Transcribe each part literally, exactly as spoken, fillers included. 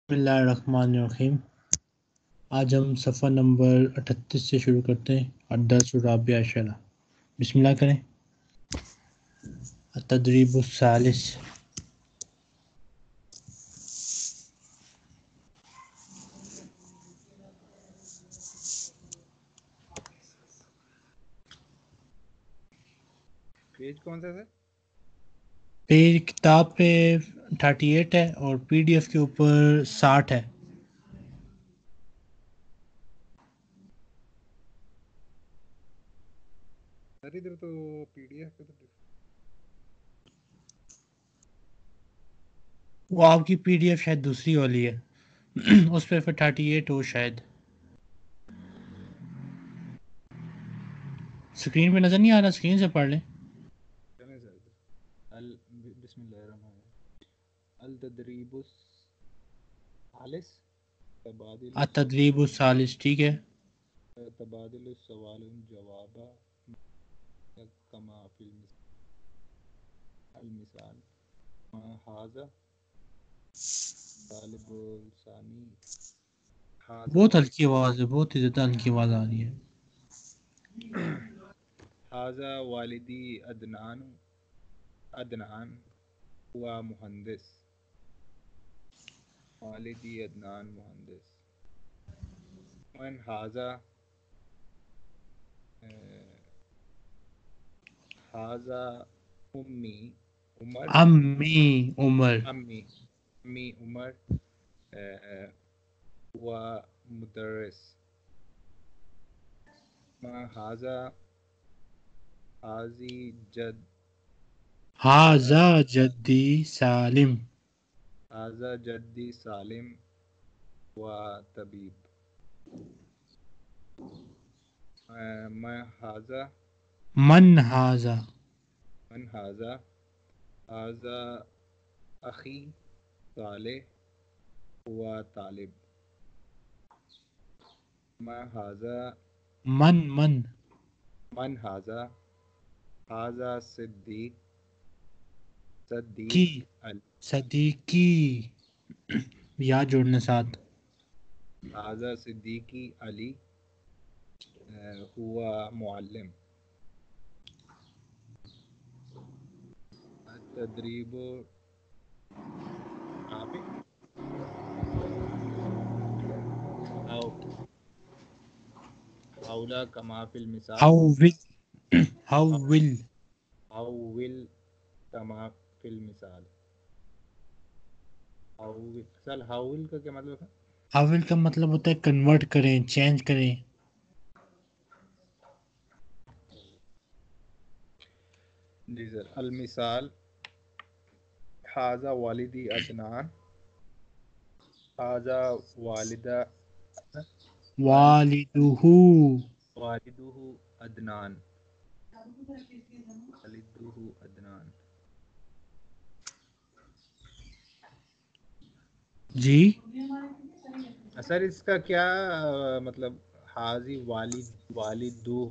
بسم اللہ الرحمن الرحیم. آج ہم صفحہ نمبر اٹھتیس سے شروع کرتے ہیں. الدرس الرابع عشر. بسم اللہ کریں. التدریب الثالث. پیج کون سا ہے؟ پیج کتاب پہ تھرٹی ایٹ ہے اور پی ڈی ایف کے اوپر ساٹھ ہے. سر ادھر تو پی ڈی ایف پہ تو وہ آپ کی پی ڈی ایف شاید دوسری والی ہے. اس پہ پھر تھرٹی ایٹ ہو شاید. اسکرین پہ نظر نہیں آ رہا، اسکرین سے پڑھ لیں. چلیں سر ادھر ال بسم اللہ الرحمن الرحیم. التدریب الثالث تبادل التدریب الثالث. ٹھیک ہے. تبادل السوال جواب کما فی المثال هذا طالب ثانی بہت ہلکی آواز ہے، بہت ہی زیادہ ہلکی آواز آ رہی ہے. هذا والدی عدنان عدنان ہوا مہندس. والدی عدنان مہندس. من هذا هذا امی عمر. امی عمر. امی امی عمر و مدرس. ما هذا حاضی جد ہاذا جدی سالم. هذا جدی سالم و طبیب. ما هذا من ہاذا. من هذا هذا اخی صالح و طالب. ما هذا من من من هذا هذا صدیق صدیق کی ال صدیقی. یا جوڑنے ساتھ. هذا صدیقی علی ہوا معلم. تدریب آپ او حولا کما فی المثال. حول حول حول کما فی المثال. حول سر حول کا کیا مطلب ہے؟ حول کا مطلب ہوتا ہے کنورٹ کریں، چینج کریں. جی سر. المثال هذا والدی عدنان هذا والدہ والدہ والدہ عدنان والدہ عدنان. جی. سر اس کا کیا مطلب حاضی والد والدہ.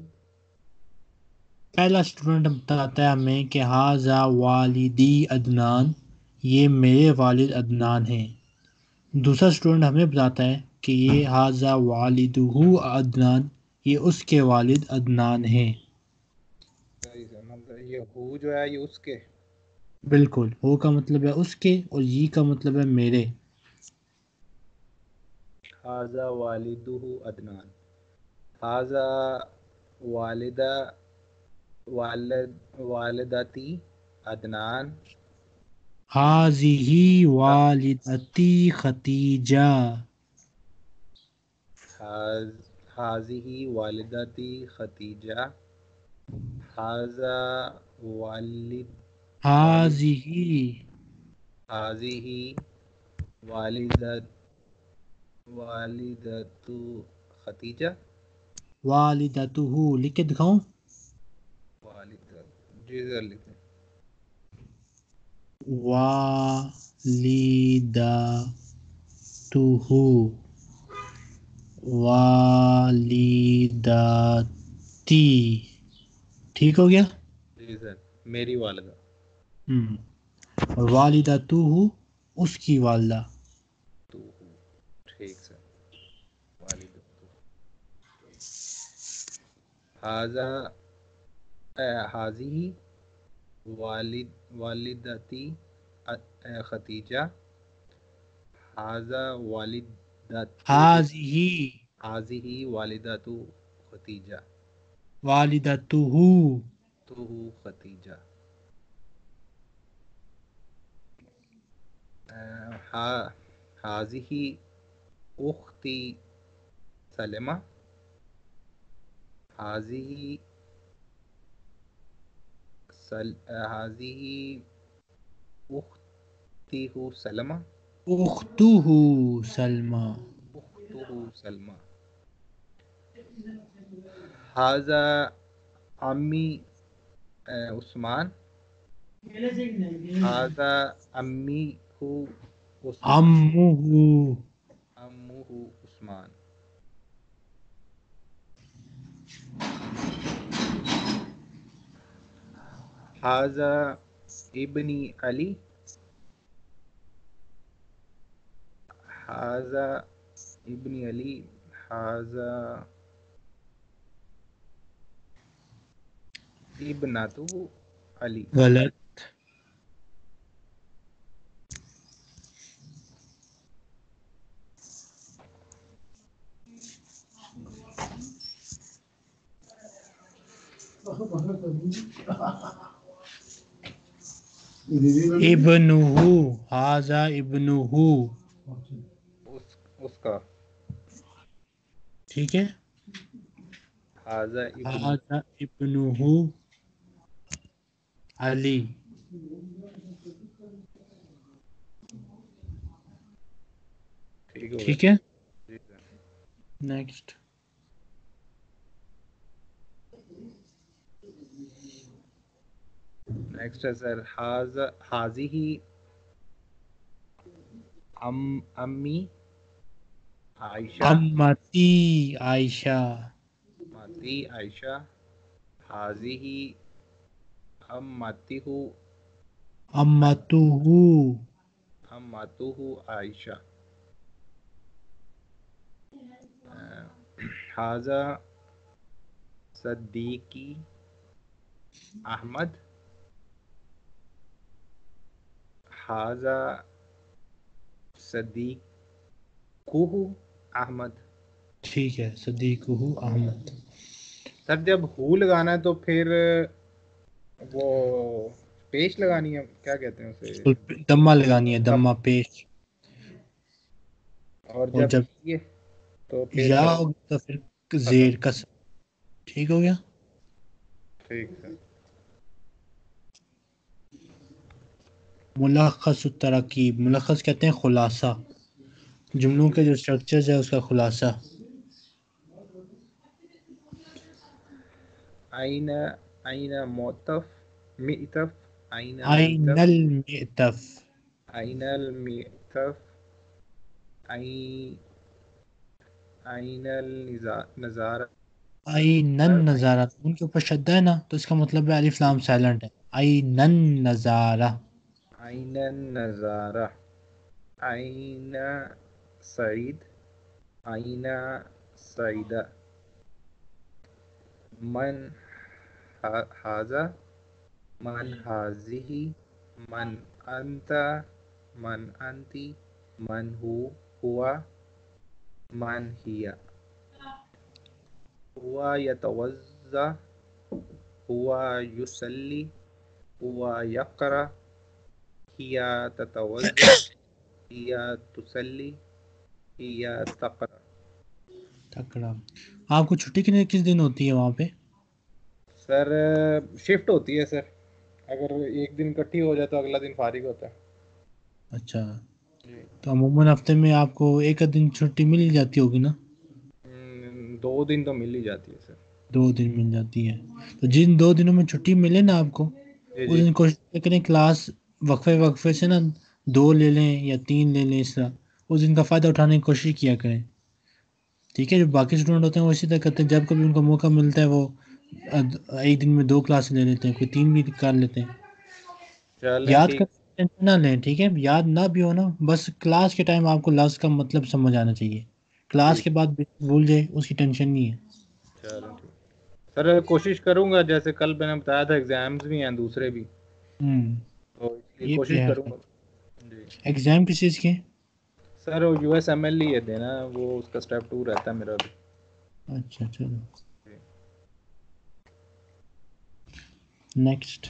پہلا اسٹوڈنٹ بتاتا ہے ہمیں کہ ہاذا والدی عدنان، یہ میرے والد عدنان ہیں. دوسرا اسٹوڈنٹ ہمیں بتاتا ہے کہ یہ ہاذا والدہ عدنان، یہ اس کے والد عدنان ہیں. صحیح سر. مطلب یہ ہو جو ہے یہ اس کے. بالکل. ہو کا مطلب ہے اس کے اور یہ کا مطلب ہے میرے. هذا والدہ عدنان. هذا والدہ والد والدتی عدنان. ہاذہ والدتی ختیجہ. هذه والدتی ختیجہ. هذا والد والد ہاذہ هذه والدت والدت ختیجہ. والدتہ. لکھ کے دکھاؤں؟ والدت جی سر لکھیں. والدتہ والدتی. ٹھیک ہو گیا؟ جی سر. میری والدہ. ہم اور والدتہ اس کی والدہ. تو ٹھیک سر. والدتو. ھذا ھذہ والد والدتی ختیجہ. ھذا والدتو حاضی ھذہ والدتو ختیجہ. والدتہ تو ختیجہ. ھذہ اختی سلمہ. ھذہ ھذہ اختہ سلمہ. اختہ سلمہ. اختہ سلمہ. ھذا عمی عثمان. ھذا عمیہ عثمان. عمہ عمہ عثمان. ھذا ابنی علی. ھذا ابن علی. ھذا ابنۃ علی. غلط. ابنہ. ھذا ابنہ. اس اس کا. ٹھیک ہے. ھذا ابن. ھذا ابنہ علی. ٹھیک ہو گیا. ٹھیک ہے. جی سر. نیکسٹ. نیکسٹ ہے سر ھذا ھذہ ام امی عائشہ. امتی عائشہ. امتی عائشہ. ھذہ امتہ امتہ امتہ عائشہ. ھذا صدیقی احمد. ھذا صدیقہ احمد. ٹھیک ہے. صدیقہ احمد. سر جب ہو لگانا ہے تو پھر وہ پیش لگانی ہے، کیا کہتے ہیں اسے؟ دمہ لگانی ہے. دمہ پیش. اور اور جب جب یہ تو پھر یا ہوگی تو پھر ختم. زیر کسر. ٹھیک ہو گیا. ٹھیک ہے. ملخص التراکیب. ملخص کہتے ہیں خلاصہ. جملوں کے جو اسٹرکچرز ہے اس کا خلاصہ. آئین آئین معطف معطف آئین عین معطف المعطف. آئین المعطف آئین آئین النظارہ. عین النظارہ. ان کے اوپر شدہ ہے نا تو اس کا مطلب ہے الف لام سائلنٹ ہے. عین النظارہ. آئین النظارہ. آئین سعید. آئین سعیدہ. من ھذا. من ھذہ. من انت. من انتی. من ہو ہوا. من ہی. ہوا یتوضا. ہوا یصلی. ہوا یقرأ. ہی تتوضا. ہی تصلی. ہی تقرأ. تکڑا. آپ کو چھٹی کتنے کس دن ہوتی ہے وہاں پہ؟ سر شفٹ ہوتی ہے سر، اگر ایک دن اکٹھی ہو جائے تو اگلا دن فارغ ہوتا ہے. اچھا. جی. تو عموماً ہفتے میں آپ کو ایک دن چھٹی مل جاتی ہوگی نا؟ دو دن تو مل ہی جاتی ہے سر. دو دن مل جاتی ہے. تو جن دو دنوں میں چھٹی ملے نا آپ کو، جی اس جی. دن کوشش کریں کلاس وقفے وقفے سے نا دو لے لیں یا تین لے لیں. اس طرح اس دن کا فائدہ اٹھانے کی کوشش کیا کریں. ٹھیک ہے. جو باقی اسٹوڈنٹ ہوتے ہیں وہ اسی طرح کرتے ہیں، جب کبھی ان کو موقع ملتا ہے وہ ایک دن میں دو کلاس لے لیتے ہیں، کوئی تین بھی کر لیتے ہیں. چلیں یاد ٹھیک. کر ٹینشن نہ لیں ٹھیک ہے, یاد نہ بھی ہو نا, بس کلاس کے ٹائم آپ کو لفظ کا مطلب سمجھ آنا چاہیے, کلاس کے بعد بھول جائے اس کی ٹینشن نہیں ہے. چلو ٹھیک سر, کوشش کروں گا, جیسے کل میں نے بتایا تھا ایگزامز بھی ہیں دوسرے بھی, ہوں تو اس لیے یہ بھی کوشش ہے. کروں گا. جی ایگزام کس چیز کے؟ سر وہ یو ایس ایم ایل ہی ہے دینا, وہ اس کا اسٹیپ ٹو رہتا ہے میرا بھی. اچھا چلو جی. نیکسٹ.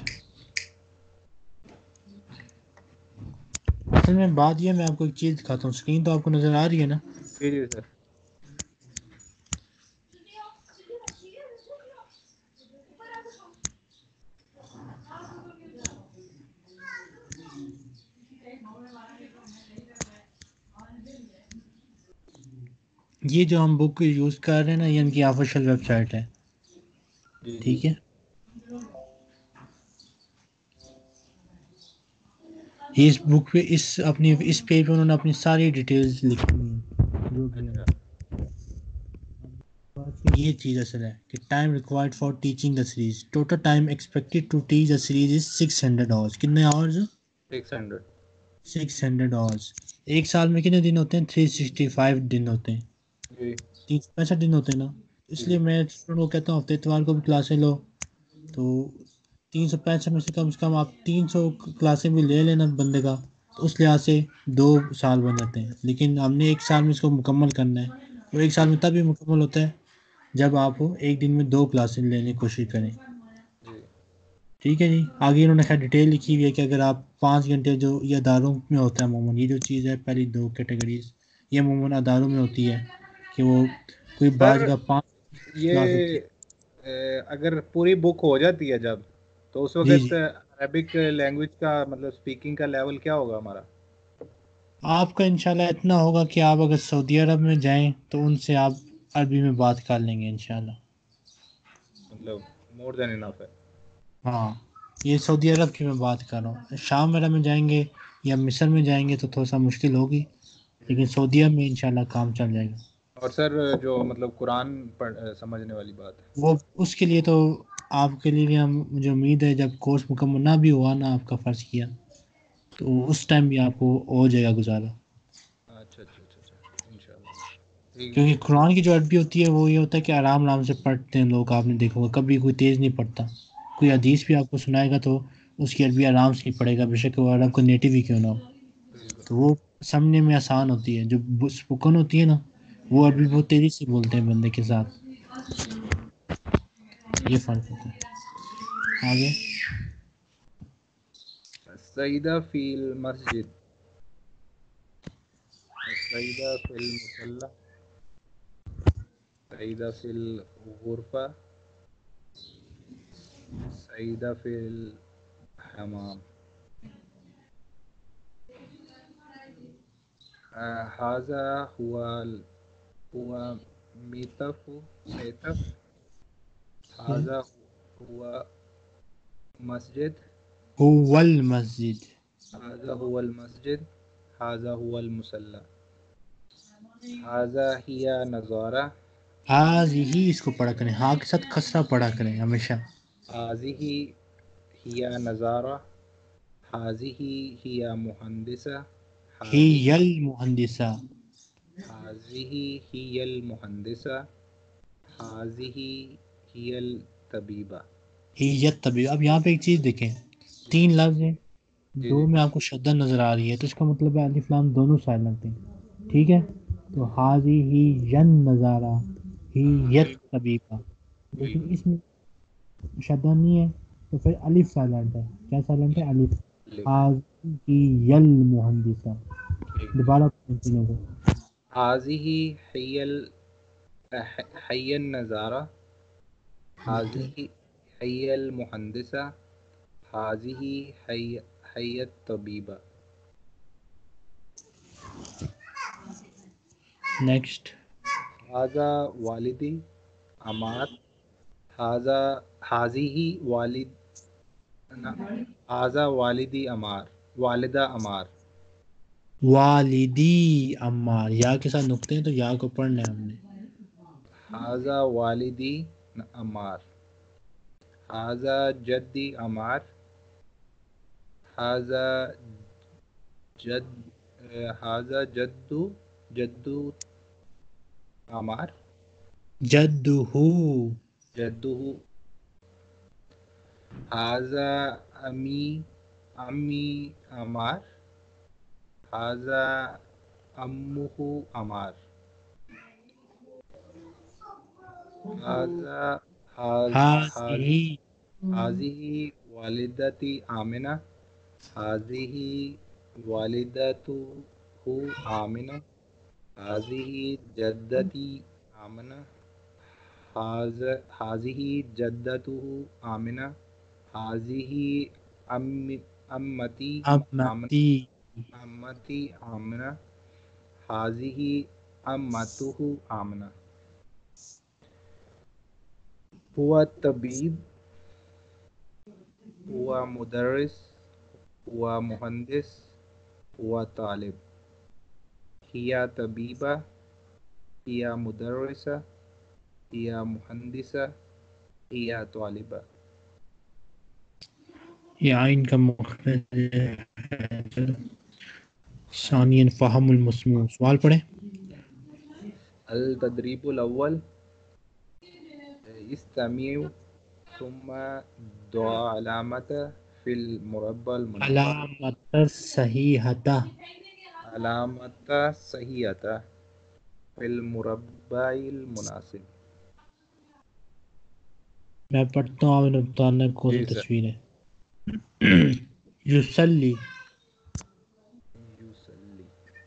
اصل میں بات یہ, میں آپ کو ایک چیز دکھاتا ہوں, اسکرین تو آپ کو نظر آ رہی ہے نا؟ جی جی سر. یہ جو ہم بک یوز کر رہے ہیں نا, یہ ان کی آفیشیل ویب سائٹ ہے, جی جی ٹھیک ہے. اس بک پہ اس اپنی اس پیج پہ انہوں نے اپنی ساری ڈیٹیلز لکھی ہوئی ہیں جو بھی اچھا. ہے. یہ چیز اصل ہے کہ time required for teaching the series, total time expected to teach the series is six hundred hours. کتنے hours? Six hundred. Six hundred hours. ایک سال میں کتنے دن ہوتے ہیں؟ تھری سکسٹی فائیو دن ہوتے ہیں, جی تین سو پینسٹھ دن ہوتے ہیں نا. اس جی لیے میں اسٹوڈنٹ کو کہتا ہوں ہفتے اتوار کو بھی کلاسیں لو, تو تین سو پینسٹھ میں سے کم سے کم آپ تین سو کلاسیں بھی لے لینا بندے کا, تو اس لحاظ سے دو سال بن جاتے ہیں. لیکن ہم نے ایک سال میں اس کو مکمل کرنا ہے, اور ایک سال جی میں تب بھی مکمل ہوتا ہے جب آپ ایک دن میں دو کلاسیں لینے کی کوشش کریں. جی. ٹھیک ہے جی. آگے انہوں نے خیر ڈیٹیل لکھی ہوئی ہے کہ اگر آپ پانچ گھنٹے جو یہ اداروں میں ہوتا ہے عموماً, یہ جو چیز ہے پہلی دو کیٹیگریز, یہ عموماً اداروں میں ہوتی ہے کہ وہ کوئی سر بعض کا پانچ کلاس ہوتی یہ ہے. اگر پوری بک ہو جاتی ہے جب, تو اس جی جی, وقت عربک لینگویج کا مطلب اسپیکنگ کا لیول کیا ہوگا ہمارا؟ آپ کا انشاءاللہ اتنا ہوگا کہ آپ اگر سعودی عرب میں جائیں تو ان سے آپ عربی میں بات کر لیں گے انشاءاللہ. مطلب مور دین انف ہے. ہاں, یہ سعودی عرب کی میں بات کر رہا ہوں. شام وغیرہ میں جائیں گے یا مصر میں جائیں گے تو تھوڑا سا مشکل ہوگی, جی. لیکن سعودیہ میں انشاءاللہ کام چل جائے گا. اور سر جو مطلب قرآن پڑھ سمجھنے والی بات ہے, وہ اس کے لیے تو آپ کے لیے بھی ہم مجھے امید ہے جب کورس مکمل نہ بھی ہوا نا آپ کا فرض کیا, تو اس ٹائم بھی آپ کو ہو جائے گا گزارا. اچھا اچھا اچھا اچھا ان شاء اللہ. ٹھیک ہے کیونکہ سر. قرآن کی جو عربی ہوتی ہے وہ یہ ہوتا ہے کہ آرام آرام سے پڑھتے ہیں لوگ, آپ نے دیکھا ہوگا کبھی کوئی تیز نہیں پڑھتا. کوئی حدیث بھی آپ کو سنائے گا تو اس کی عربی آرام سے نہیں پڑے گا, بے شک وہ عرب کو نیٹو ہی کیوں نہ ہو. بالکل. تو وہ سمجھنے میں آسان ہوتی ہے. جو اسپوکن ہوتی ہے نا, وہ عربی بہت تیزی سے بولتے ہیں بندے کے ساتھ. یہ فرق ہوتا ہے. آگے. السیدہ فی المسجد, السیدہ فی المصلی, السیدہ فی الغرفہ, السیدہ فی الحمام. ھذا هو ال- هو میتف میتف ھذا هو مسجد, هو المسجد. ھذا هو المسجد, ھذا هو المصلی, ھذا ہی نظارہ, آج ہی اس کو پڑھا کریں, ہاں کے ساتھ خسرہ پڑھا کریں ہمیشہ. ھذہ ہی نظارہ, ھذہ ہی مہندسہ, ہی ھذہ المہندسہ. ھذہ ہی المہندسہ, ھذہ ہی الطبیبہ. ہیت طبیعہ. اب یہاں پہ ایک چیز دیکھیں, جی تین لفظ ہیں, جی دو جی میں آپ کو شدہ نظر آ رہی ہے, تو اس کا مطلب ہے الف لام دونوں سائلنٹ ہیں. ٹھیک ہے, تو حاضی ہی ین نظارہ ہی ہاں یت بالکل طبیعہ. لیکن بالکل اس میں شدہ نہیں ہے, تو پھر الف سائلنٹ ہے. کیا سائلنٹ ہے؟ الف. الف. حاضی ہی ین مہندسہ. ٹھیک. دوبارہ تینوں کو. ھذہ ہی ال حی النظارہ, ھذہ حی المہندسہ, ھذہ حی الطبیبہ. نیکسٹ. ھذا والدی عمار, ھذا ھذہ والد ھذا والدی عمار, والدہ عمار. والدی عمار, یا کے ساتھ نقطے ہیں تو یا کو پڑھنا ہے ہم نے. ھذا والدی عمار, ھذا جدی عمار, حاذا جد حاذا جدو جدو عمار جدہ جدو حاذا امی امی عمار حاذا امہ عمار حاذا ہاذہ حاذہ والدتی آمنہ حاذہ والدتہ آمنہ حاذہ جدتی آمنہ حاذہ جدتہ آمنہ حاذہ امتی آمنہ امتی امتی آمنہ حاذہ امتہ آمنہ ہوا طبیب ہوا مدرس ہوا مہندس ہوا طالب ہیا طبیبہ ہیا مدرسہ ہیا مہندسہ ہیا طالبہ. یہ عین کا مخرج ہے. ثانیاً فہم المسموع. سوال پڑھیں. التدریب الاول استمیعوا ثم ضع علامة في المربع المناسب. علامت صحیحۃ. علامة صحیحۃ في المربع المناسب. میں پڑھتا ہوں. آپ نے بتانا کون سی جی سر. تصویر ہے. یصلی یصلی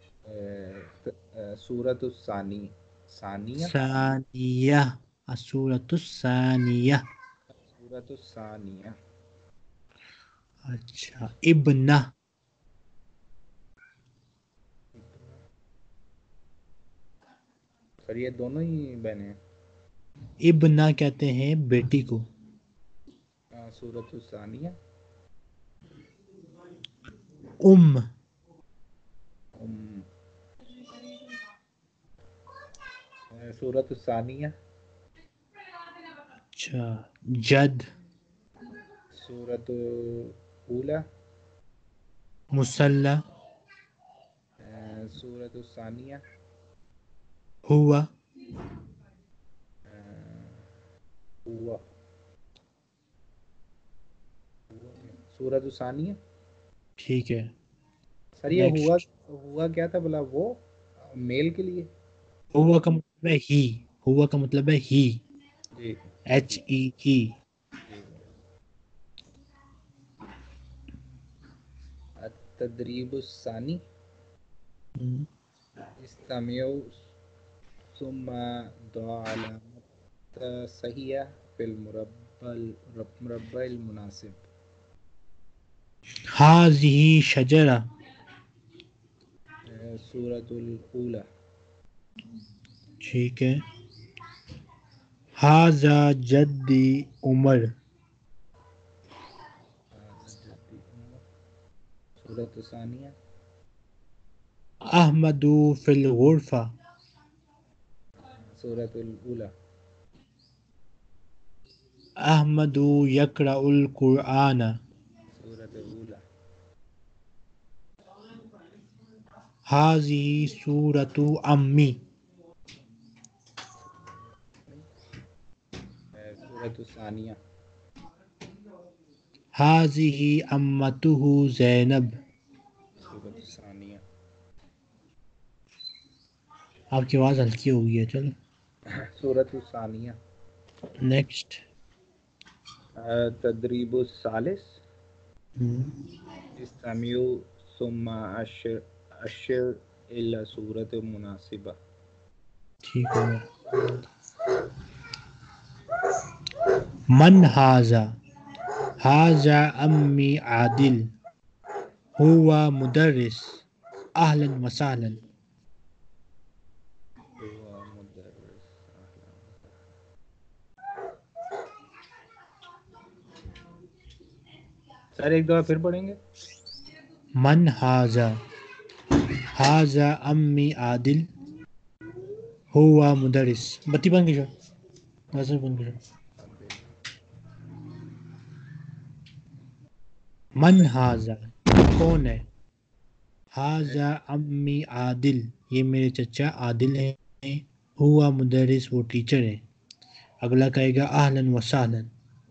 سورۃ الثانی ثانیہ ثانیہ السورۃ الثانیہ. سورۃ الثانیہ. اچھا. ابنہ سر یہ دونوں ہی بہنیں ہیں. ابنہ کہتے ہیں بیٹی کو. سورۃ الثانیہ. ام ام سورۃ الثانیہ. اچھا. جد سورۃ اولی. مسلح سورۃ الثانیہ. ہوا ہوا سورۃ الثانیہ. ٹھیک ہے. سر یہ ہوا نیکسٹ. ہوا کیا تھا بلا وہ میل کے لیے. ہوا کا مطلب ہے ہی. ہوا کا مطلب ہے ہی. جی ایچ ای ہی. جی. التدریب الثانی استمیعوا ثم ضع علامة صحیحة في المربع المناسب. ہذہ شجرہ. سورۃ الاولی. ٹھیک ہے. ھذا جدی عمر. سورۃ الثانیہ. احمد فی الغرفہ. سورۃ الاولی. احمد یقرأ القرآن. سورۃ الاولی. ھذہ سورۃ امی. سورۃ الثانیہ. ھذہ امتہ زینب. سورۃ الثانیہ. آپ کی آواز ہلکی ہو گئی ہے. چلو سورۃ الثانیہ. نیکسٹ. تدریب الثالث استمیعوا ثم اشر اشر الی سورۃ مناسبہ. ٹھیک ہے. من ھذا. ھذا امی عادل. ہوا مدرس. اہلا و سہلا. ہوا مدرس. سر ایک دفعہ پھر پڑھیں گے. من ھذا. ھذا امی عادل. ہوا مدرس. بتی بند کی. ویسے بند کی. من ھذا کون ہے؟ ھذا امی عادل، یہ میرے چچا عادل ہیں، ہوا مدرس، وہ ٹیچر ہے۔ اگلا کہے گا اہلاً و سہلاً،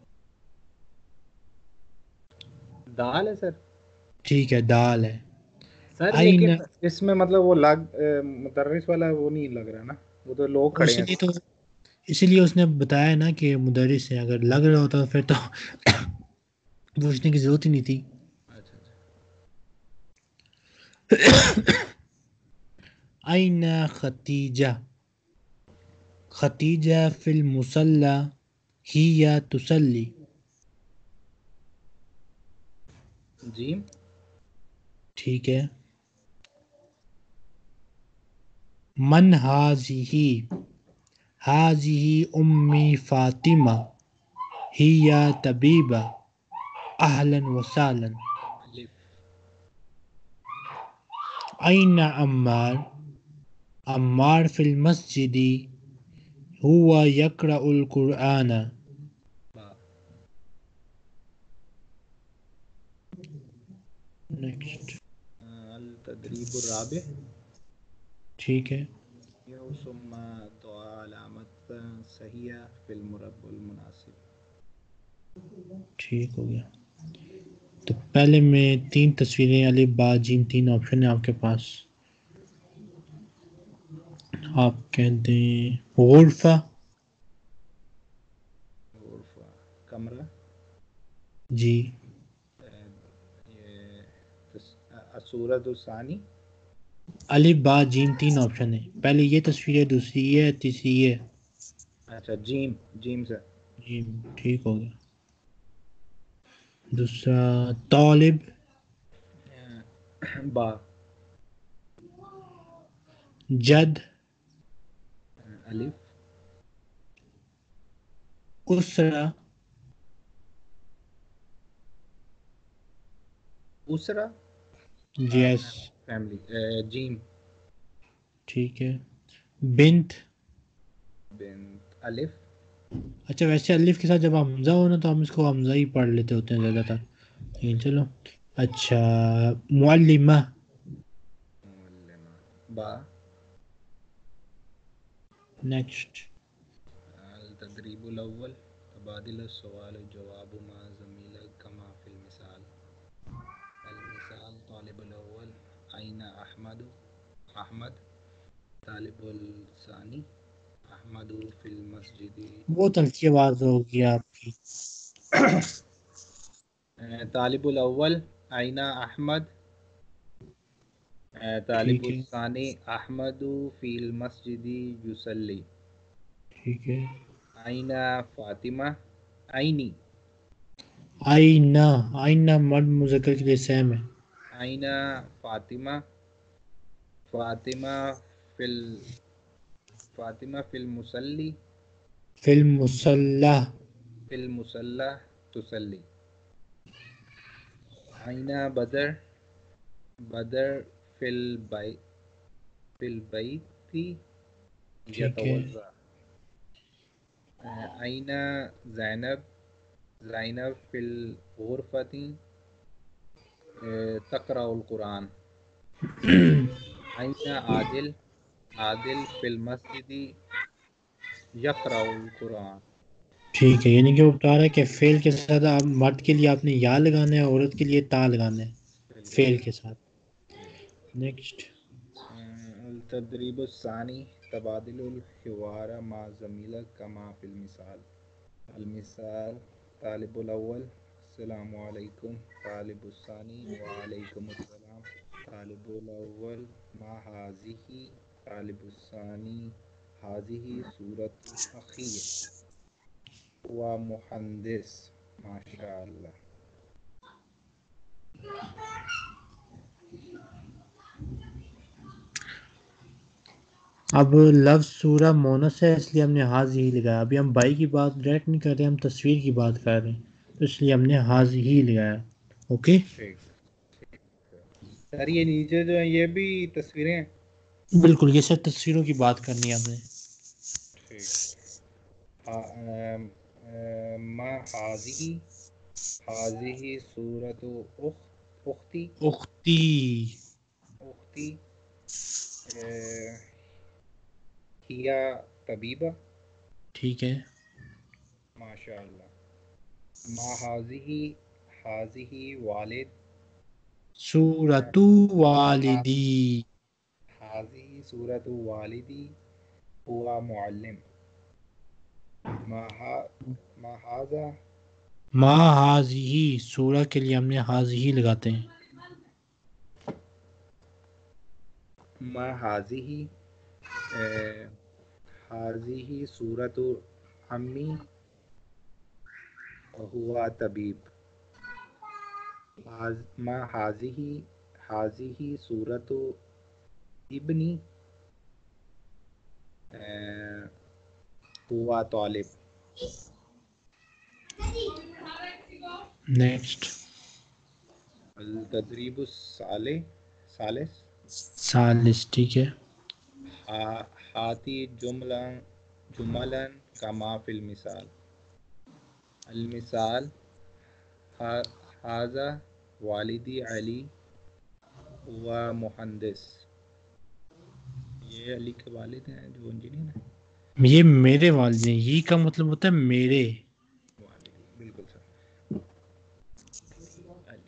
دال ہے سر۔ ٹھیک ہے دال ہے۔ سر آئین، لیکن اس میں مطلب وہ لگ مدرس والا وہ نہیں لگ رہا نا، وہ تو لوگ کھڑے اسی ہیں۔ لیے تو اسی لیے اس نے بتایا نا کہ مدرس ہے، اگر لگ رہا ہوتا پھر تو پوچھنے کی ضرورت ہی نہیں تھی۔ اچھا اچھا۔ آئین ختیجہ، ختیجہ فی المصلی ہی تصلی، جیم۔ ٹھیک ہے۔ من ہذہ، ہذہ امی فاطمہ ہی طبیبہ، اہلاً و سہلاً۔ الف۔ أين عمار؟ عمار في المسجد، هو يقرأ القرآن۔ با۔ نیکسٹ، التدریب الرابع، ٹھیک ہے۔ یہ ثم دعا علامت صحیحہ فی المربع المناسب۔ ٹھیک ہو گیا۔ تو پہلے میں تین تصویریں، الف با جیم، تین آپشن ہیں آپ کے پاس۔ آپ کہہ دیں غرفہ، غرفہ، کمرہ، جی، یہ الصورۃ الثانی۔ الف با جیم، تین آپشن ہیں، پہلے یہ تصویر ہے، دوسری یہ ہے، تیسری یہ ہے۔ اچھا جیم، جیم سر۔ جیم، ٹھیک ہو گیا۔ دوسرا طالب، با۔ جد، الف۔ اسرہ، اسرا، جیس، فیملی، جیم۔ ٹھیک ہے۔ بنت، بنت، الف۔ اچھا ویسے الف کے ساتھ جب حمزہ ہو نا تو ہم اس کو حمزہ ہی پڑھ لیتے ہوتے ہیں زیادہ تر، لیکن چلو۔ اچھا معلمہ، معلمہ، با۔ نیکسٹ، التدریب الاول، تبادل السؤال جواب ما ضمیلہ کما فی المثال۔ المثال طالب الاول أين أحمد؟ أحمد. طالب الثاني أحمد في المسجد. بہت ہلکی آواز ہوگی آپ کی۔ طالب الاول أين أحمد؟ طالب ٹھیک ہے، الثاني أحمد في المسجد يصلي. ٹھیک ہے۔ أين فاطمة؟ أين آئینہ، آئینہ مرد مذکر کے لیے سیم ہے۔ أين فاطمة؟ فاطمة في ال... فاطمة في المصلي. فی المصلی، في المصلى تصلي. أين بدر؟ بدر في البيت. في البيت ٹھیک ہے۔ يتوضأ. أين زينب؟ زينب في الغرفة تقرأ القرآن. أين عادل؟ عادل في المسجد يقرأ القرآن. ٹھیک ہے، یعنی کہ وہ بتا رہا ہے کہ فعل کے ساتھ آپ مرد کے لیے آپ نے یا لگانا ہے، عورت کے لیے تا لگانا ہے فعل کے ساتھ۔ نیکسٹ، التدریب الثانی، تبادل الحوار مع زمیلہ کما فی المثال۔ المثال طالب الاول السلام علیکم، طالب الثانی وعلیکم السلام، طالب الاول ما هذه، طالب الثانی هذه سورة اخی و مہندس، ماشاء اللہ۔ اب لفظ سورہ مونس ہے اس لیے ہم نے حاضی ہی لگایا۔ ابھی ہم بائی کی بات ڈائریکٹ نہیں کر رہے، ہم تصویر کی بات کر رہے ہیں، تو اس لیے ہم نے حاضی ہی لگایا۔ اوکے، ٹھیک سر، یہ نیچے جو ہیں یہ بھی تصویریں ہیں؟ بالکل، یہ سب تصویروں کی بات کرنی ہے ہم نے۔ ٹھیک۔ ما هذه، هذه سورة أخت اختی اختی اختی ہیا طبیبہ. ٹھیک ہے. ماشاء اللہ. ما حاضی حاضی والد سورۃ والدی. حاضی صورت والدی ہوا معلم. ما حاضہ ما حاضی سورہ کے لیے ہم نے حاضی لگاتے ہیں. ما حاضی حاضی صورت امی ہوا طبیب. ما حاضی حاضی صورت ابنی ہوا طالب. نیکسٹ. التدریب الثالث ثالث سالس. ٹھیک ہے. ہاتی جملہ جملا کما فی المثال. المثال ھذا والدی علی ہوا مہندس. یہ علی کے والد ہیں جو انجینئر ہیں. یہ میرے والد ہیں. یہ کا مطلب ہوتا ہے میرے. والدی بالکل سر. علی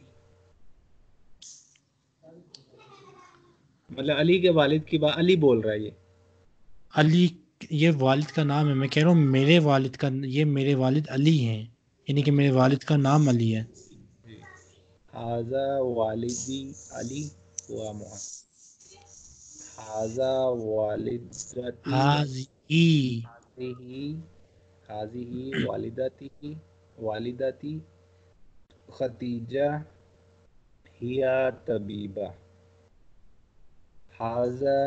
مطلب علی کے والد کی بات علی بول رہا ہے. یہ علی یہ والد کا نام ہے. میں کہہ رہا ہوں میرے والد کا یہ میرے والد علی ہیں. یعنی کہ میرے والد کا نام علی ہے. جی. ھذا والدی علی ہوا محمد. ھذا والدتی حاضی. حاضی حاضی والدتی والدتی ختیجہ ہیا طبیبہ. ھذا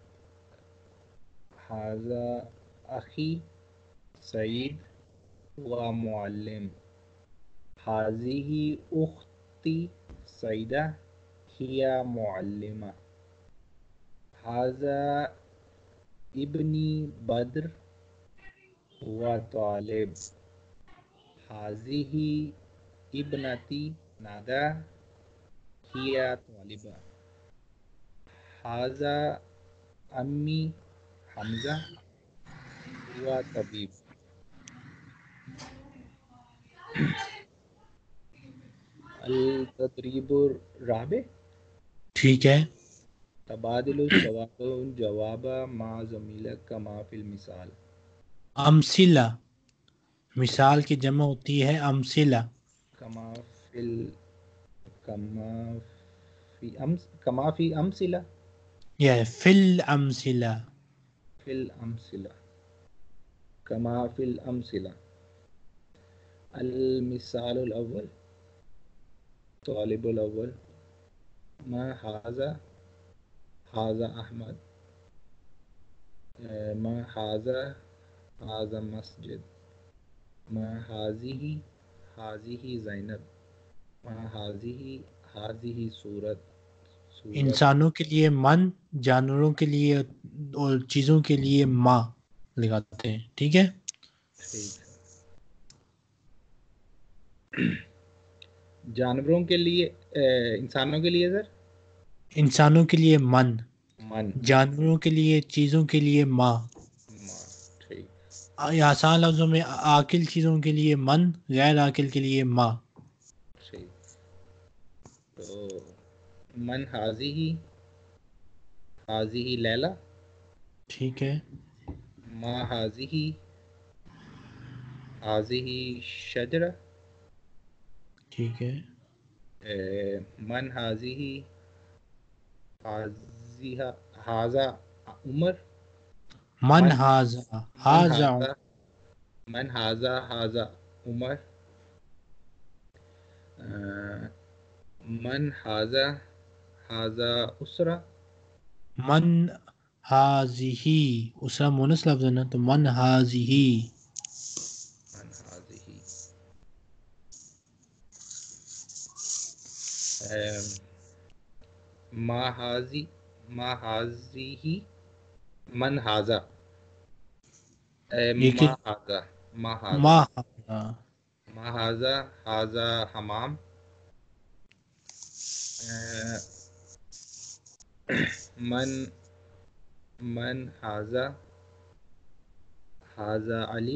ھذا اخی سعید ہوا معلم. ھذہ اختی سعیدہ ہی معلمہ. ھذا ابنی بدر ہوا طالب. ھذہ ابنتی ندى ہی طالبہ. ھذا عمی حمزہ ہوا طبیب. التدریب الرابع ٹھیک ہے. تبادل الجواب الجواب مع ضمیرک کما فی المثال. امثلہ مثال کی جمع ہوتی ہے امثلہ. کما فی ال کما فی امس کما فی امثلہ. یہ فی الامثلہ. فی الامثلہ کما فی الامثلہ. المثال الاول طالب الاول. ما ھذا ھذا احمد. ما ھذا ھذا مسجد. ما ھذہ ھذہ زینب. ما ھذہ ھذہ سورۃ سورۃ. انسانوں کے لیے من، جانوروں کے لیے اور چیزوں کے لیے ما لگاتے ہیں. ٹھیک ہے. ٹھیک ہے. جانوروں کے لیے انسانوں کے لیے سر انسانوں کے لیے من، من. جانوروں کے لیے چیزوں کے لیے ما. ما ٹھیک. آسان لفظوں میں عاقل چیزوں کے لیے من، غیر عاقل کے لیے ما. ٹھیک. تو من حاضی حاضی لیلہ. ٹھیک ہے. ما حاضی حاضی شجرہ. ٹھیک ہے. من حاضی حاضی ھذا عمر. من من ھذا من ھذا ھذا من ھذا ھذا عمر. من ھذا ھذا اسرہ. من ھذہ اسرا مونس لفظ ہے نا تو من ھذہ. من ھذہ ما ھذی ما ھذہ من ھذا یہ کہ ما ھذا ما ھذا ما ھذا ما ھذا ھذا حمام. من من حاضہ حاضہ علی،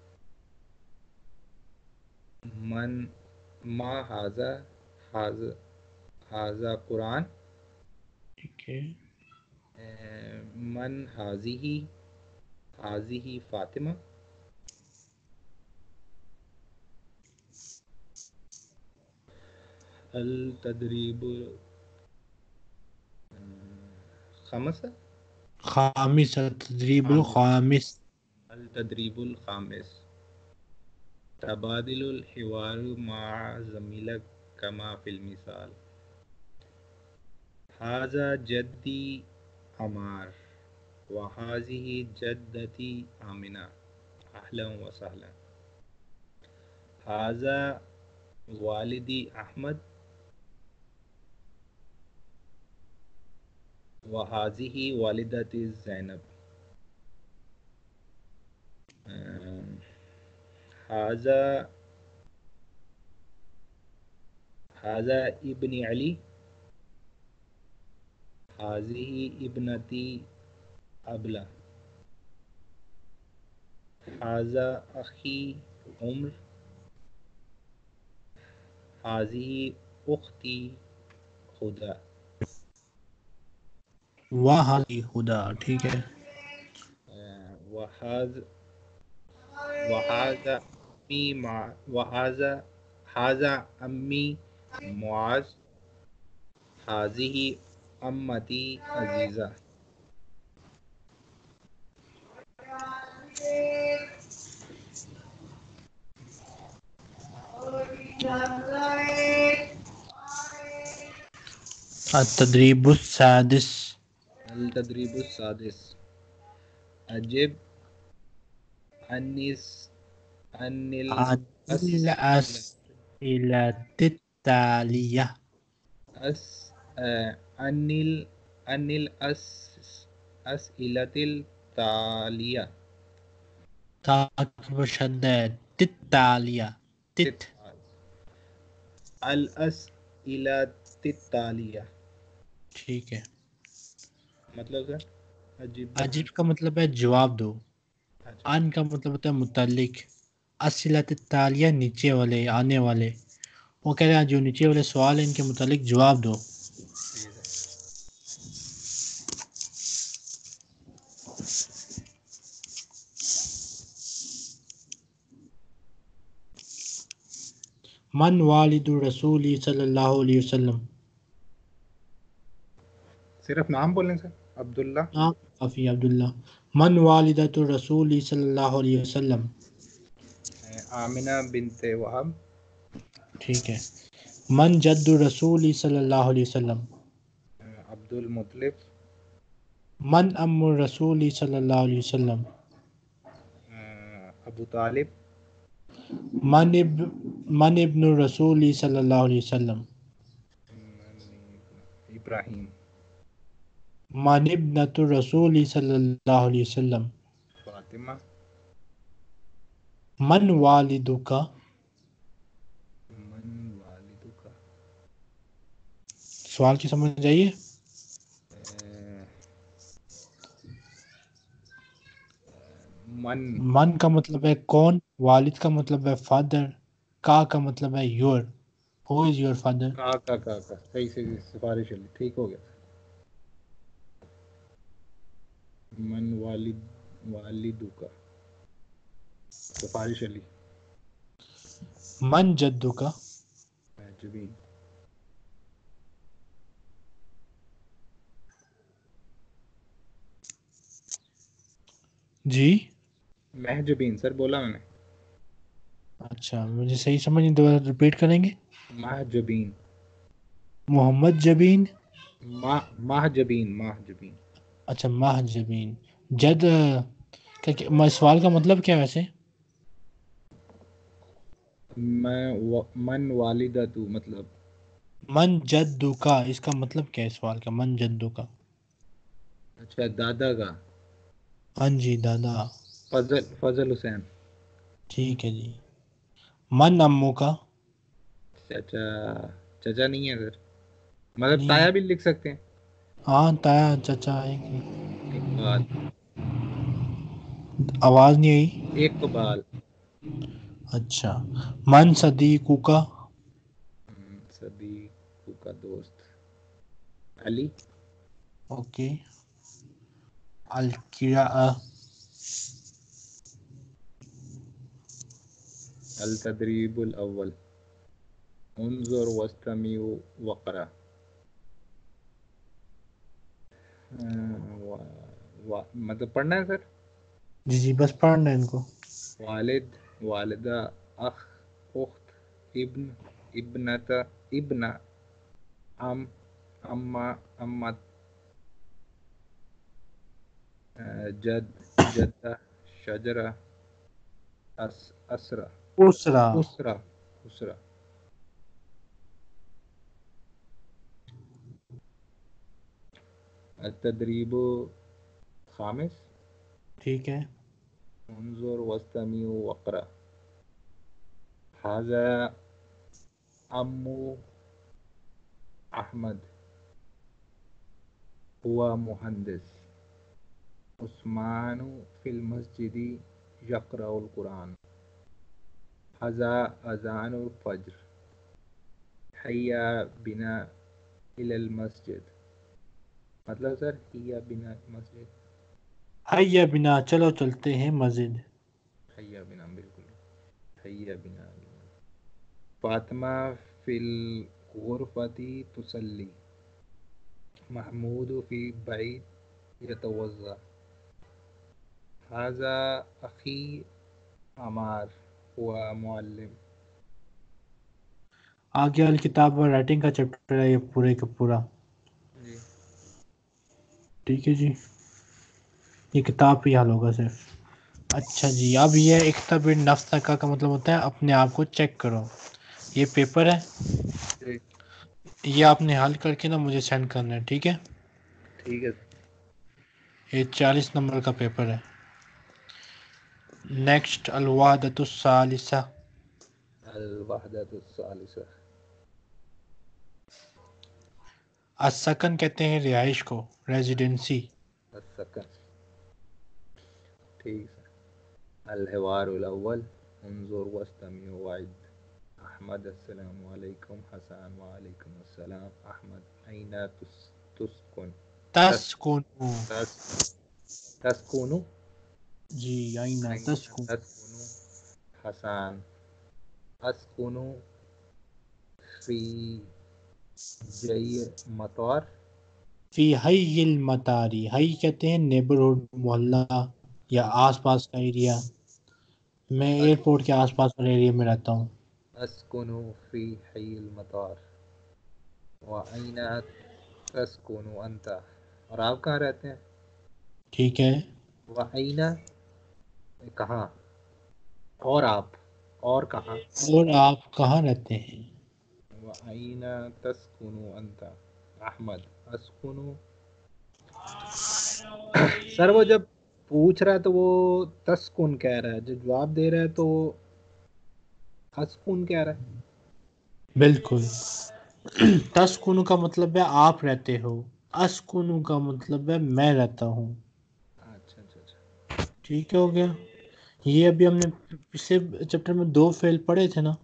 من ما حاضہ حاضہ حاضہ قرآن، ٹھیک ہے. من حاضی حاضی فاطمہ، التدریب خمسہ خامس، تدریب خامس الخامس. التدریب الخامس تبادل الحوار مع زميلك كما في المثال. هذا جدي عمار وهذه جدتي آمنة، أهلا وسهلا. هذا والدي أحمد وهذه والدتي زينب. هذا هذا ابن علي، هذه ابنتي أبلة، هذا أخي عمر، هذه أختي خدا. وہی خدا. ٹھیک ہے. وهذا وهذا أمي مع وهذا هذا أمي معاذ، هذه أمتي عزيزة. التدریب السادس. التدريب السادس أجب عن عن عن الأسئلة الأسئلة التالية. أس عن ال عن الأسئلة التالية. تاکہ شد ہے. تتالیہ. تت. الأسئلة التالية ٹھیک ہے. مطلب سر عجیب عجیب کا مطلب ہے جواب دو. اچھا ان کا مطلب ہوتا ہے متعلق. اسئلۃ التالیہ نیچے والے، آنے والے. وہ کہہ رہے ہیں جو نیچے والے سوال ہیں ان کے متعلق جواب دو. ٹھیک ہے. من والد رسول صلی اللہ علیہ وسلم. صرف نام بولیں سر. عبداللہ. ہاں کافی. عبداللہ. من والدۃ الرسول صلی اللہ علیہ وسلم. آمنہ بنت وہب. ٹھیک ہے. من جد الرسول صلی اللہ علیہ وسلم. عبد المطلب. من ام الرسول صلی اللہ علیہ وسلم. ابو طالب. من اب من ابن الرسول صلی اللہ علیہ وسلم. ابراہیم. من ابنۃ الرسول صلی اللہ علیہ وسلم. فاطمہ. من والدک. من والدک. سوال کی سمجھ آئیے. من من کا مطلب ہے کون، والد کا مطلب ہے فادر، کا کا مطلب ہے your. Who is your father. کا کا کا کا صحیح صحیح سفارش علی ٹھیک ہو گیا. من والد والدک سفارش علی. من جدک. محجوبین. جی محجوبین سر بولا میں نے. اچھا مجھے صحیح سمجھ نہیں، دوبارہ ریپیٹ کریں گے. محجوبین. محمد جبین. ماہ محجوبین محجوبین. اچھا ماہ جبین. جد کیا کیا- سوال کا مطلب کیا ہے ویسے؟ میں من والدتو مطلب من جدو کا، اس کا مطلب کیا ہے سوال کا؟ من جدو کا. اچھا دادا کا. ہاں جی دادا. فضل فضل حسین. ٹھیک ہے جی. من امو کا. چچا چچا نہیں ہے سر. مطلب نہیں تایا بھی لکھ سکتے ہیں. ہاں تایا چچا ہے کہ اقبال. آواز نہیں آئی. اقبال. اچھا. من صدیقو کا. صدیق کا دوست علی. اوکے. القراء. التدریب الاول. انظر واستمع وقرا. مطلب پڑھنا ہے سر. جی جی بس پڑھنا ہے ان کو. والد، والدہ، اخ، اخت، ابن، ابنت، ابن، ام، اماں، امت، جد، جدہ، شجرہ، اس اسرہ، اسرا. اسرہ، اسرہ. التدریب خامس. ٹھیک ہے. انظر واستمع وقرأ. هذا عمو احمد، هو مهندس. عثمان في المسجد يقرأ القرآن. هذا أذان الفجر. هيا بنا إلى المسجد. مطلب سر هيا بنا مسجد. حیا بنا چلو چلتے ہیں مسجد. هيا بنا بالکل. هيا بنا. فاطمہ في الغرفة تصلي. محمود في البيت يتوضأ. هذا أخي عمار، هو معلم. آگے والی کتاب اور رائٹنگ کا چیپٹر ہے یہ پورے کا پورا. جی. ٹھیک ہے جی. یہ کتاب پہ حال ہوگا صرف. اچھا جی. اب یہ اکتب نفس کا کا مطلب ہوتا ہے اپنے آپ کو چیک کرو. یہ پیپر ہے. جی یہ آپ نے حل کر کے نا مجھے سینڈ کرنا ہے. ٹھیک ہے. ٹھیک ہے. یہ چالیس نمبر کا پیپر ہے. نیکسٹ الوحدۃ الثالثہ. الوحدۃ الثالثہ. السکن کہتے ہیں رہائش کو، ریزیڈنسی. السکن. ٹھیک ہے. الحوار الاول. انظر واستمع وعد. احمد السلام علیکم. حسان وعلیکم السلام. احمد أين تس- تسكن؟ تس تسکن. تس تسكن. جی آئینہ أين تسکن. تسكن؟ حسان. أسكن في جي مطار. فی حی المطاری. حی کہتے ہیں نیبرہڈ، محلہ یا آس پاس کا ایریا. میں ایئرپورٹ کے آس پاس والے ایریا میں رہتا ہوں. أسكن في حي المطار. وأين تسكن أنت؟ اور آپ کہاں رہتے ہیں؟ ٹھیک ہے. وأين کہاں، اور آپ، اور کہاں. اور آپ کہاں رہتے ہیں؟ وأين تسكن أنت؟ احمد. أسكن. سر وہ جب پوچھ رہا ہے تو وہ تسکن کہہ رہا ہے، جو جواب دے رہا ہے تو اسکن کہہ رہا ہے. بالکل. تسکن کا مطلب ہے آپ رہتے ہو. اسکن کا مطلب ہے میں رہتا ہوں. اچھا اچھا اچھا. ٹھیک ہو گیا. یہ ابھی ہم نے پچھلے چیپٹر میں دو فعل پڑھے تھے نا.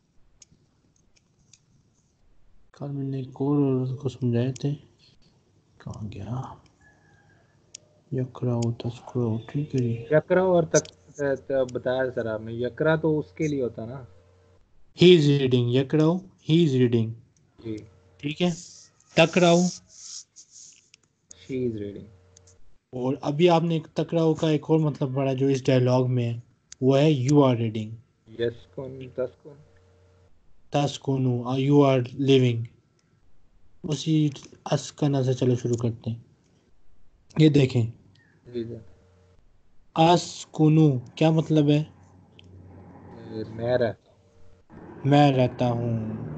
کل میں نے ایک اور کو سمجھائے تھے. کہاں گیا؟ یکراؤ تسکراؤ. ٹھیک ہے جی. یکرا اور تک بتایا سر آپ نے. یکرا تو اس کے لیے ہوتا نا. He is reading. یکراؤ ہی از ریڈنگ. جی. ٹھیک ہے. تکراؤ. She is reading. اور ابھی آپ نے تکراؤ کا ایک اور مطلب پڑھا جو اس ڈائلاگ میں ہے، وہ ہے یو آر ریڈنگ. یسکن تسکن. تسکونو یو آر لیونگ. اسی اسکنا سے چلو شروع کرتے ہیں. یہ دیکھیں. جی جی. اسکونو کیا مطلب ہے؟ میں رہتا میں رہتا ہوں.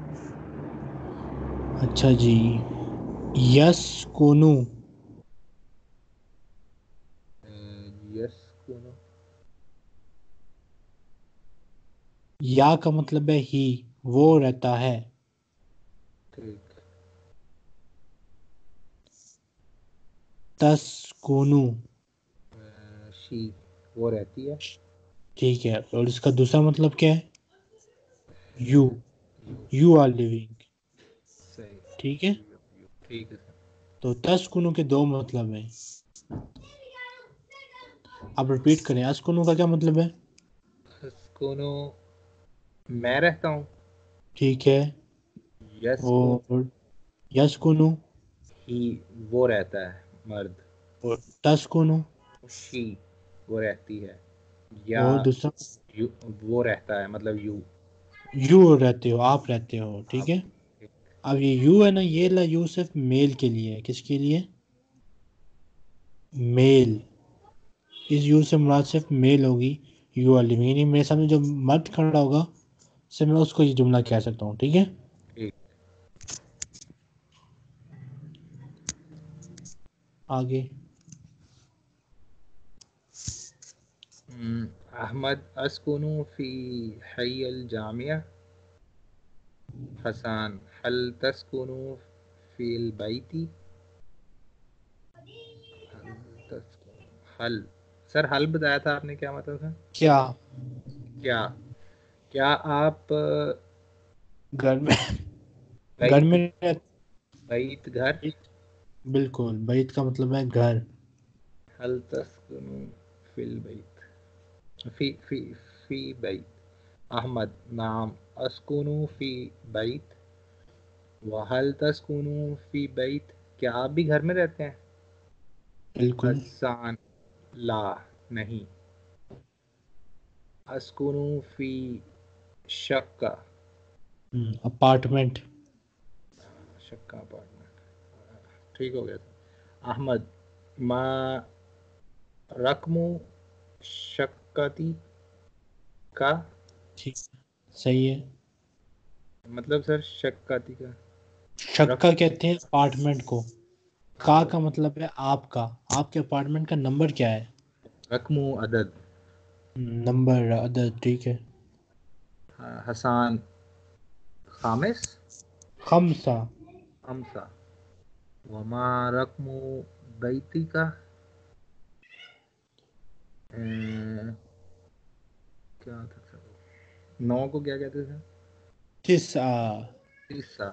اچھا جی. یس کونو. ہوں. یسکن. یا کا مطلب ہے ہی، وہ رہتا ہے. ٹھیک. تسکنو شی وہ رہتی ہے. ٹھیک ہے. اور اس کا دوسرا مطلب کیا ہے؟ You you are living. صحیح. ٹھیک ہے. ٹھیک ہے سر. تو تسکنو کے دو مطلب ہیں. آپ ریپیٹ کریں. اسکنو کا کیا مطلب ہے؟ اسکونو میں رہتا ہوں. ٹھیک ہے. یسکن اور یسکنو ہی وہ رہتا ہے مرد. اور تسکنو شی وہ رہتی ہے. یا اور دوسرا یو وہ رہتا ہے مطلب یو یو رہتے ہو، آپ رہتے ہو. ٹھیک آپ. ہے. اب یہ یو ہے نا، یہ لا یو صرف میل کے لیے ہے. کس کے لیے؟ میل. اس یو سے مراد صرف میل ہوگی. یو آر لیونگ، یعنی میرے سامنے جو مرد کھڑا ہوگا سے میں اس کو یہ جملہ کہہ سکتا ہوں. ٹھیک ہے. ٹھیک. آگے. ہم، احمد اسکن فی حی الجامعہ. حسان هل تسكن في البيت. هل تسكن هل سر حل بتایا تھا آپ نے، کیا مطلب تھا؟ کیا؟ کیا کیا آپ گھر میں گھر بیت میں رہتے- بیت گھر. بالکل. بیت کا مطلب ہے گھر. هل تسكن في البيت فی فی فی بیت. احمد نعم اسکن فی بیت. وهل تسكن فی بیت، کیا آپ بھی گھر میں رہتے ہیں؟ بالکل. حسان لا نہیں. اسکن فی شقہ. اپارٹمنٹ. شقہ اپارٹمنٹ. ٹھیک ہو گیا تھا. احمد ما رقم شقتی کا. ٹھیک. صحیح ہے. مطلب سر شقتی کا شقہ رقم. کہتے ہیں اپارٹمنٹ کو. کا کا مطلب ہے آپ کا. آپ کے اپارٹمنٹ کا نمبر کیا ہے؟ رقم عدد. نمبر عدد. ٹھیک ہے. حسان خامس. خمسہ. خمسہ. وما رقم بیتی کا. کیا تھا سر، نو کو کیا کہتے تھے؟ تسعہ. تیسا.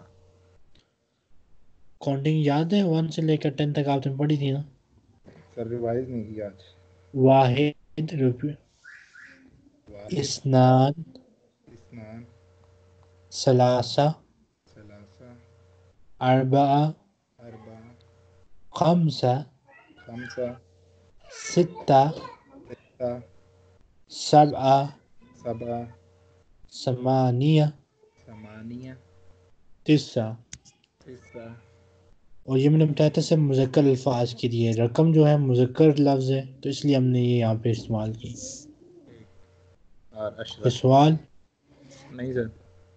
کاؤنٹنگ یاد ہے؟ ون سے لے کر ٹین تک آپ نے پڑھی تھی نا. سر ریوائز نہیں کیا آج. واحد روپے. واحد. اسنان. اثنان. ثلاثہ. ثلاثہ. اربعہ. اربعہ. خمسہ. خمسہ. ستہ. ستہ. سبعہ. سبعہ. ثمانیہ. ثمانیہ. تسعہ. تسعہ. اور یہ میں نے بتایا تھا صرف مذکر الفاظ کے لیے. رقم جو ہے مذکر لفظ ہے تو اس لیے ہم نے یہ یہاں پہ استعمال کی. اور کوئی اشرف سوال؟ نہیں سر.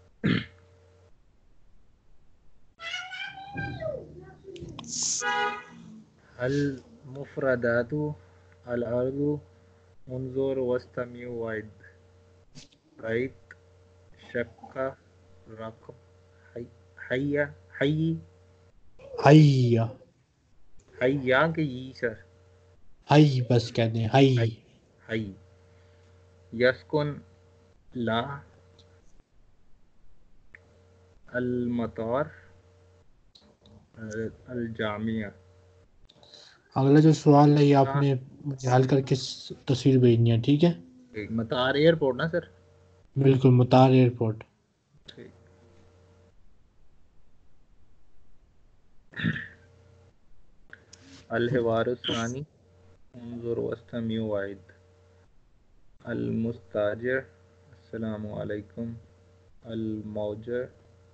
المفردات الارض انظر واستمع وعد. بیت شقہ رقم حی حی حی. حیا کہ ی سر. حی بس کہتے ہیں حی. حی. حی. یسکن لا. المطار الجامعہ. اگلا جو سوال ہے یہ آپ ہاں نے مجھے حل کر کے تصویر بھیجنی ہے. ٹھیک ہے. مطار ایئرپورٹ نا سر. بالکل. مطار ایئرپورٹ. ٹھیک. الحوار الثانی انظر واستمع وعد. المستاجر السلام علیکم. الموجر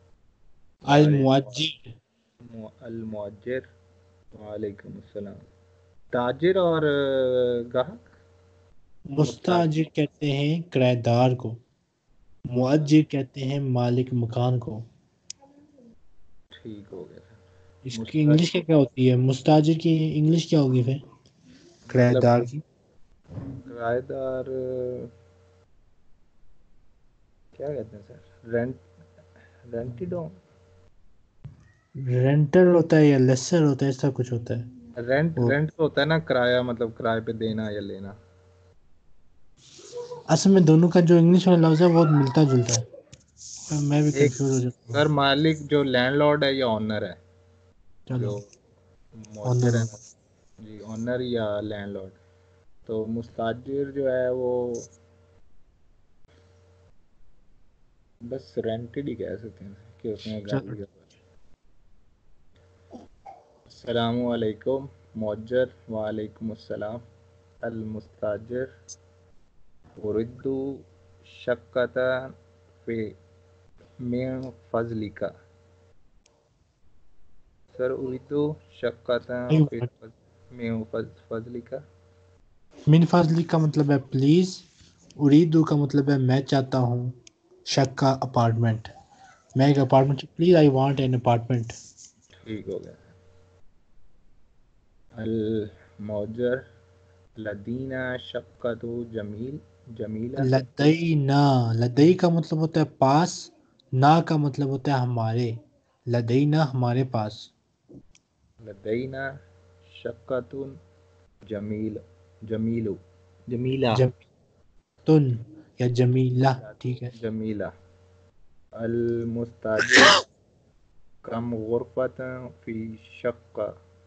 المؤجر. المؤجر وعلیکم السلام. تاجر اور گاہک. مستاجر کہتے ہیں کرایہ دار کو. مؤجر کہتے ہیں مالک مکان کو. ٹھیک ہو گیا تھا. اس کی انگلش کیا مستاجر کیا ہوتی ہے؟ مستاجر کی انگلش کیا ہوگی پھر؟ کرایہ مطلب دار کی. کرایہ دار کیا کہتے ہیں سر؟ رینٹ رینٹیڈ. رینٹر ہوتا ہے یا لیسر ہوتا ہے، ایسا کچھ ہوتا ہے. رینٹ وہ رینٹ تو ہوتا ہے نا کرایہ، مطلب کرائے پہ دینا یا لینا. اصل میں دونوں کا جو انگلش والا لفظ ہے وہ ملتا جلتا ہے، میں بھی ایک کنفیوز ہو جاتا ہوں. گھر مالک جو لینڈ لارڈ ہے یا آنر ہے؟ چلو جو آنر مؤجر ہے ہو. جی، آنر یا لینڈ لارڈ. تو مستاجر جو ہے وہ بس رینٹڈ ہی کہہ سکتے ہیں کہ اس میں گھر چلو لیا ہوا ہے. السلام علیکم مؤجر. وعلیکم السلام. المستاجر أريد شقة في من فضلك. سر أريد شقة صحیح في بات. من فضلك. من فضلی کا مطلب ہے پلیز، اریدو کا مطلب ہے میں چاہتا ہوں، شک کا اپارٹمنٹ، میں ایک apartment, please I want an apartment. ٹھیک ہو گیا. المؤجر لدینا شقة جمیل جمیلہ. لدینا، لدئی کا مطلب ہوتا ہے پاس، نا کا مطلب ہوتا ہے ہمارے، لدینا ہمارے پاس. لدینا شقة جمیل جمیل جمیلہ جمیلتن یا جمیلہ، ٹھیک ہے. جمیلہ. المستاجر کم غرفة فی شقة.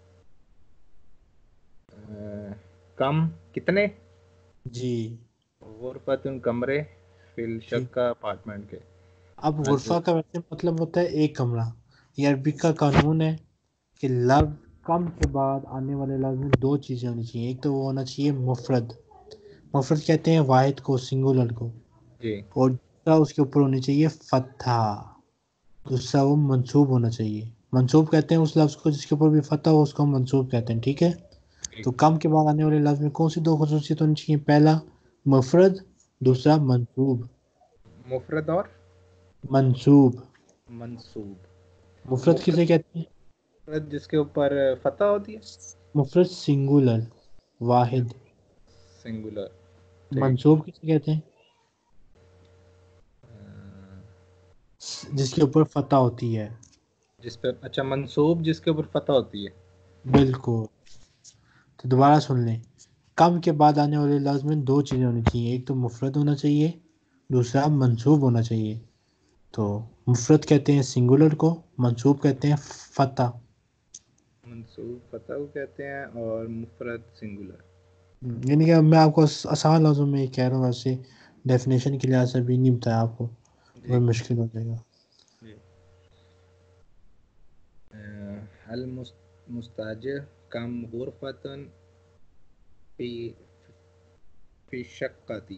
کم کتنے؟ جی غرفة کمرے، فی ٹھیک. الشقة اپارٹمنٹ کے. اب غرفہ کا ویسے مطلب ہوتا ہے ایک کمرہ. یہ عربی کا قانون ہے کہ لفظ کم کے بعد آنے والے لفظ میں دو چیزیں ہونی چاہیے. ایک تو وہ ہونا چاہیے مفرد، مفرد کہتے ہیں واحد کو، سنگولر کو، جی اور دوسرا اس کے اوپر ہونی چاہیے فتحہ، دوسرا وہ منصوب ہونا چاہیے. منصوب کہتے ہیں اس لفظ کو جس کے اوپر بھی فتح ہو، اس کو ہم منصوب کہتے ہیں، ٹھیک ہے. ٹھیک. تو کم کے بعد آنے والے لفظ میں کون سی دو خصوصیت ہونی چاہیے؟ پہلا مفرد، دوسرا منصوب. مفرد اور منصوب. منصوب. مفرد کسے کہتے ہیں؟ مفرد جس کے اوپر فتح ہوتی ہے. مفرد سنگولر، واحد. سنگولر. ٹھیک. منصوب کسے کہتے ہیں؟ جس کے اوپر فتح ہوتی ہے. جس پہ اچھا منصوب جس کے اوپر فتح ہوتی ہے. بالکل. تو دوبارہ سن لیں، کم کے بعد آنے والے لفظ میں دو چیزیں ہونی چاہیے، ایک تو مفرد ہونا چاہیے، دوسرا منصوب ہونا چاہیے. تو مفرد کہتے ہیں سنگولر کو، منصوب کہتے ہیں فتح. منصوب فتح کو کہتے ہیں اور مفرد سنگولر. یعنی کہ میں آپ کو آسان لفظوں میں کہہ رہا ہوں، ویسے ڈیفینیشن کے لحاظ سے بھی نہیں بتایا آپ کو، جی وہ مشکل ہو جائے گا. جی. المستاجر کم غرفة فی فی شقة.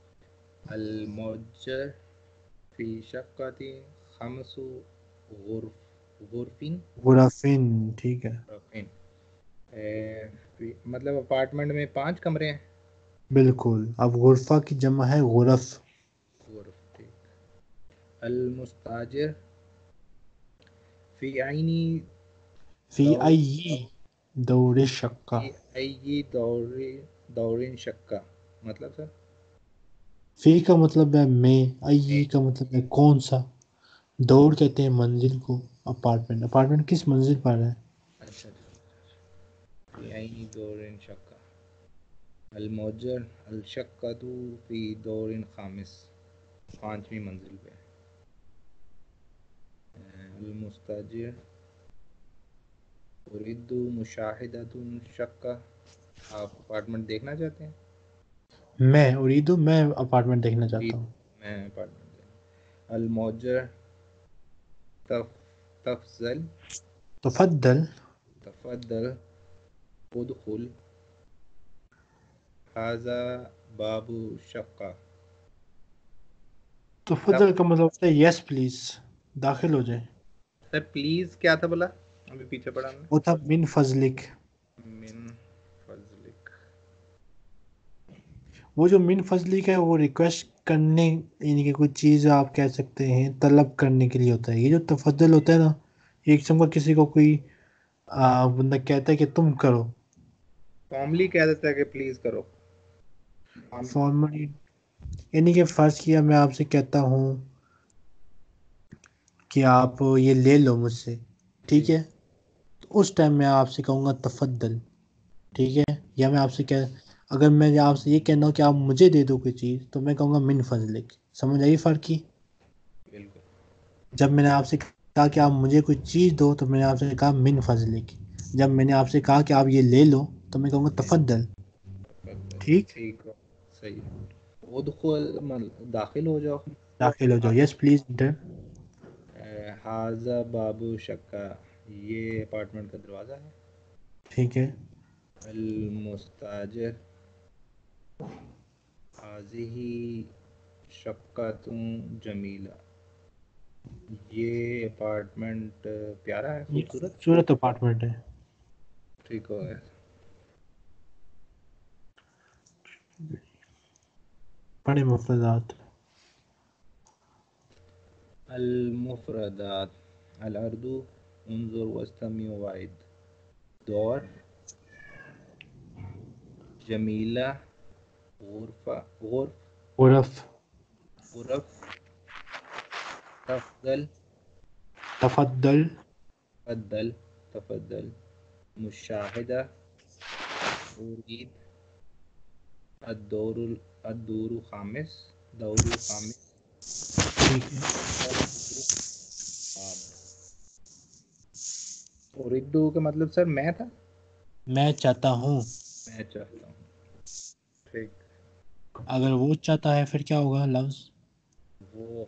المؤجر فی شقة خمس غرف غرفین غرفین، ٹھیک ہے. غرفین. مطلب اپارٹمنٹ میں پانچ کمرے ہیں. بالکل. اب غرفہ کی جمع ہے غرف. غرف. ٹھیک. المستاجر فی عینی فی دور ای دور شقہ. فی ای دور دورین شقہ. مطلب سر فی کا مطلب ہے میں، میں. ای کا مطلب ہے کون سا. دور کہتے ہیں منزل کو، اپارٹمنٹ، اپارٹمنٹ کس منزل پر ہے. اچھا اچھا. فی عینی دورین شقہ. المؤجر الشقة فی دور خامس، پانچویں منزل پہ. المستاجر اريد مشاہدة شقة. آپ اپارٹمنٹ دیکھنا چاہتے ہیں؟ میں اریدو، میں اپارٹمنٹ دیکھنا چاہتا اريد ہوں. میں اپارٹمنٹ دیکھنا. المؤجر تف تفضل تفضل. تفضل ادخل هذا باب الشقة. تفضل کا مطلب ہوتا ہے یس پلیز، داخل ہو جائے. سر پلیز کیا تھا بولا؟ ابھی پیچھے پڑھا ہم وہ تھا من فضلک. نے. من فضلک. وہ جو من فضلک ہے وہ ریکویسٹ کرنے، یعنی کہ کوئی چیز آپ کہہ سکتے ہیں طلب کرنے کے لیے ہوتا ہے. یہ جو تفضل ہوتا ہے نا، ایک قسم کا کسی کو کوئی آ، بندہ کہتا ہے کہ تم کرو. فارملی کہہ دیتا ہے کہ پلیز کرو. ہم فارملی یعنی کہ فرض کیا میں آپ سے کہتا ہوں کہ آپ یہ لے لو مجھ سے، جی ٹھیک ہے. تو اس ٹائم میں آپ سے کہوں گا تفضل، ٹھیک ہے؟ یا میں آپ سے کہہ اگر میں آپ سے یہ کہنا ہوں کہ آپ مجھے دے دو کوئی چیز تو میں کہوں گا من فضلک. سمجھ آئی فرق کی؟ بالکل جب میں نے آپ سے کہا کہ آپ مجھے کوئی چیز دو تو میں نے آپ سے کہا من فضلک. جب میں نے آپ سے کہا کہ آپ یہ لے لو تو میں کہوں گا تفضل. ٹھیک، ٹھیک ہو، صحیح ہے. ادخل مل- داخل ہو جاؤ. داخل ہو جاؤ. یس پلیز انٹر. حاضہ بابو شکا، یہ اپارٹمنٹ کا دروازہ ہے. ٹھیک ہے. المستاجر، حاضہ شقۃ جمیلہ، یہ اپارٹمنٹ پیارا ہے، یہ خوبصورت. خوبصورت اپارٹمنٹ ہے. ٹھیک ہو گیا. بڑے مفردات. المفردات: الارض، انظر واستمع وعد. دور، جمیلہ، غرفہ غرف غرف. غرف. تفضل، تفضل. تفضل تفضل. مشاہدہ، اريد. الدور الدور خامس، دور خامس. ٹھیک ہے. آب. اردو کا مطلب سر میں تھا. میں چاہتا ہوں. میں چاہتا ہوں. ٹھیک. اگر وہ چاہتا ہے پھر کیا ہوگا لفظ؟ وہ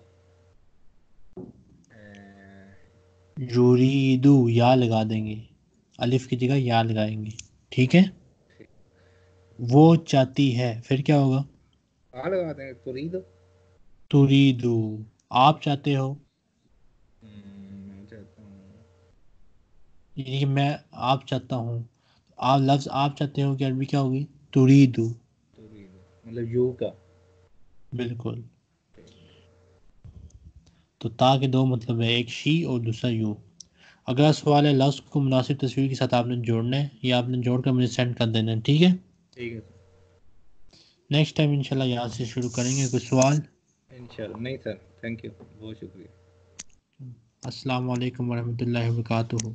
اے، یریدو، یا لگا دیں گے، الف کی جگہ یا لگائیں گے. ٹھیک ہے. ٹھیک. وہ چاہتی ہے پھر کیا ہوگا؟ آ لگا دیں گے، تريد. تریدو، آپ چاہتے ہو. میں چاہتا ہوں. یعنی کہ میں آپ چاہتا ہوں. آپ لفظ آپ چاہتے ہو کہ عربی کیا ہوگی؟ تریدو. تريد مطلب یو کا. بالکل. ٹھیک. تو تا کے دو مطلب ہے، ایک شی اور دوسرا یو. اگلا سوال ہے، لفظ کو مناسب تصویر کے ساتھ آپ نے جوڑنا ہے یا آپ نے جوڑ کر مجھے سینڈ کر دینا ہے. ٹھیک ہے. ٹھیک ہے نیکسٹ ٹائم انشاءاللہ یہاں سے شروع کریں گے. کوئی سوال؟ انشاءاللہ. نہیں سر، تھینک یو، بہت شکریہ. السلام علیکم ورحمۃ اللہ وبرکاتہ.